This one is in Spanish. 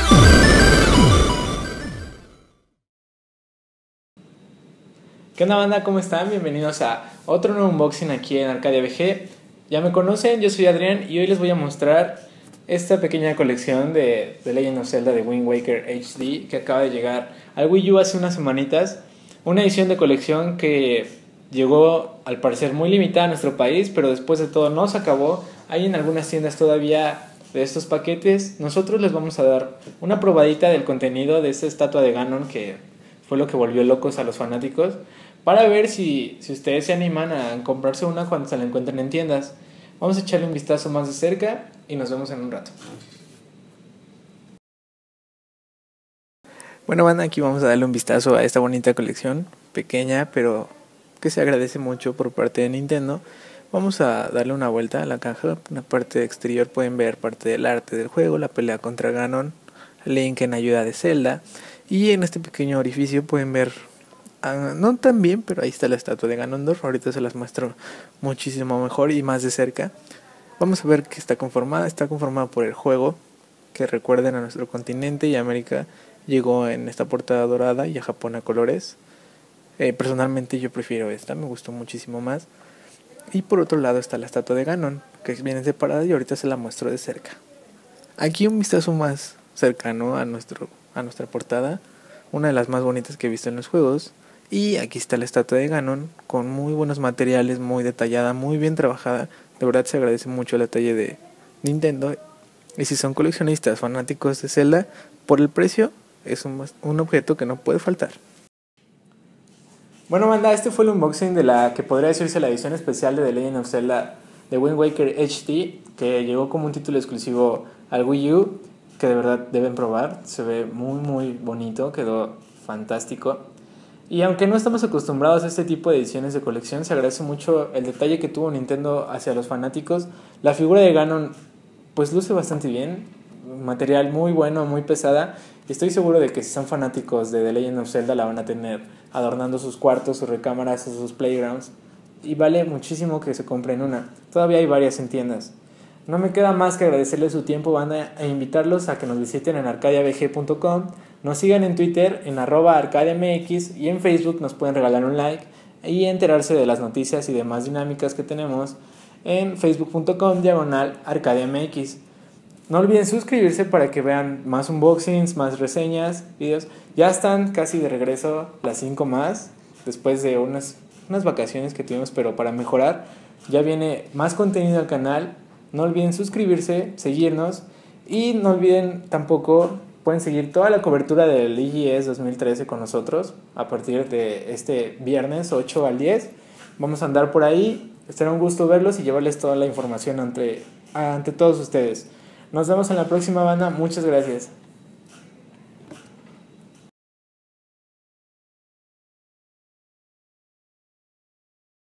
¿Qué onda, banda? ¿Cómo están? Bienvenidos a otro nuevo unboxing aquí en Arcadia VG. Ya me conocen, yo soy Adrián y hoy les voy a mostrar esta pequeña colección de The Legend of Zelda de Wind Waker HD que acaba de llegar al Wii U hace unas semanitas. Una edición de colección que llegó al parecer muy limitada a nuestro país, pero después de todo no se acabó. Hay en algunas tiendas todavía de estos paquetes. Nosotros les vamos a dar una probadita del contenido de esta estatua de Ganon que fue lo que volvió locos a los fanáticos, para ver si ustedes se animan a comprarse una cuando se la encuentren en tiendas. Vamos a echarle un vistazo más de cerca y nos vemos en un rato. Bueno, banda, aquí vamos a darle un vistazo a esta bonita colección, pequeña pero que se agradece mucho por parte de Nintendo. Vamos a darle una vuelta a la caja. En la parte exterior pueden ver parte del arte del juego, la pelea contra Ganon, Link en ayuda de Zelda, y en este pequeño orificio pueden ver, no tan bien, pero ahí está la estatua de Ganondorf. Ahorita se las muestro muchísimo mejor y más de cerca. Vamos a ver que está conformada por el juego, que recuerden a nuestro continente y América llegó en esta portada dorada y a Japón a colores. Personalmente yo prefiero esta, me gustó muchísimo más. Y por otro lado está la estatua de Ganon, que viene separada y ahorita se la muestro de cerca. Aquí un vistazo más cercano a nuestra portada, una de las más bonitas que he visto en los juegos. Y aquí está la estatua de Ganon con muy buenos materiales, muy detallada, muy bien trabajada. De verdad se agradece mucho el detalle de Nintendo. Y si son coleccionistas, fanáticos de Zelda, por el precio es un objeto que no puede faltar. Bueno, banda, este fue el unboxing de la que podría decirse la edición especial de The Legend of Zelda de Wind Waker HD, que llegó como un título exclusivo al Wii U, que de verdad deben probar. Se ve muy bonito, quedó fantástico. Y aunque no estamos acostumbrados a este tipo de ediciones de colección, se agradece mucho el detalle que tuvo Nintendo hacia los fanáticos. La figura de Ganon pues luce bastante bien, material muy bueno, muy pesada. Y estoy seguro de que si son fanáticos de The Legend of Zelda la van a tener adornando sus cuartos, sus recámaras, sus playgrounds. Y vale muchísimo que se compren una. Todavía hay varias en tiendas. No me queda más que agradecerles su tiempo, banda, e invitarlos a que nos visiten en arcadiavg.com, nos sigan en Twitter en @arcadiamx y en Facebook nos pueden regalar un like y enterarse de las noticias y demás dinámicas que tenemos en facebook.com/arcadiamx. No olviden suscribirse para que vean más unboxings, más reseñas, videos. Ya están casi de regreso las 5 más, después de unas vacaciones que tuvimos, pero para mejorar. Ya viene más contenido al canal. No olviden suscribirse, seguirnos y no olviden tampoco, pueden seguir toda la cobertura del EGS 2013 con nosotros a partir de este viernes 8 al 10. Vamos a andar por ahí, será un gusto verlos y llevarles toda la información ante todos ustedes. Nos vemos en la próxima, banda, muchas gracias.